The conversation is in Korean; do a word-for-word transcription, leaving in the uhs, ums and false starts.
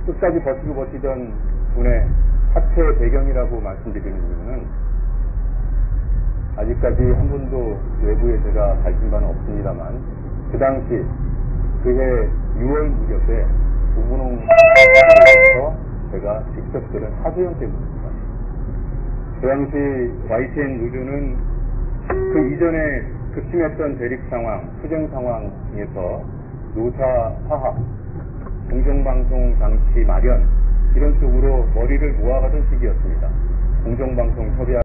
끝까지 버티고 버티던 분의 사퇴 배경이라고 말씀드리는 이유는 아직까지 한 번도 외부에 제가 밝힌 바는 없습니다만 그 당시 그해 유월 무렵에 우문홍에서 제가 직접 들은 하소연 때문입니다. 그 당시 와이티엔 의료는 그 이전에 극심했던 대립 상황, 투쟁 상황에서 노사 화합, 공정방송 장치 마련 이런 쪽으로 머리를 모아가던 시기였습니다. 공정방송 협약